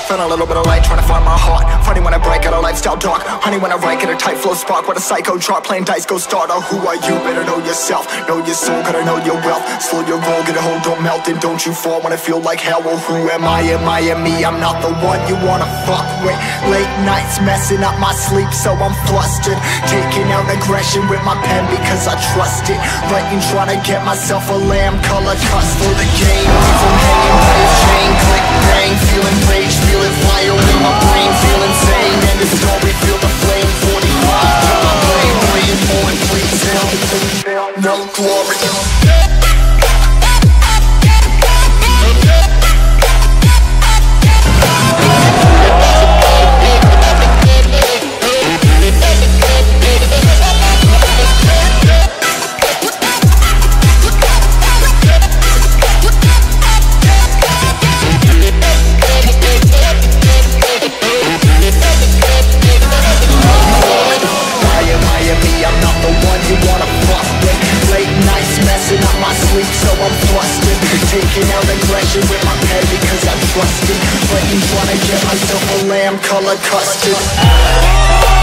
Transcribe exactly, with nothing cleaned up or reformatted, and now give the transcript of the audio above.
Found a little bit of light, trying to find my heart. Funny when I break out a lifestyle dark. Honey when I write, get a tight flow spark. What a psycho chart, playing dice, go start. Oh, who are you? Better know yourself. Know your soul, gotta know your wealth. Slow your roll, get a hold, don't melt. And don't you fall when I feel like hell. Well, who am I? Am I am me? I'm not the one you wanna fuck with. Late nights messing up my sleep, so I'm flustered. Taking out aggression with my pen because I trust it. Writing, trying to get myself a lamb color cuss for the game. Leave them hanging by a chain. Click, bang, feeling rage, feeling fire in my brain, feel insane. And the story, feel the flame. Forty-five, till my brain, praying for it, please help. No glory. So I'm flustered, taking out aggression with my pen because I trust it. But you wanna get myself a lamb color custard.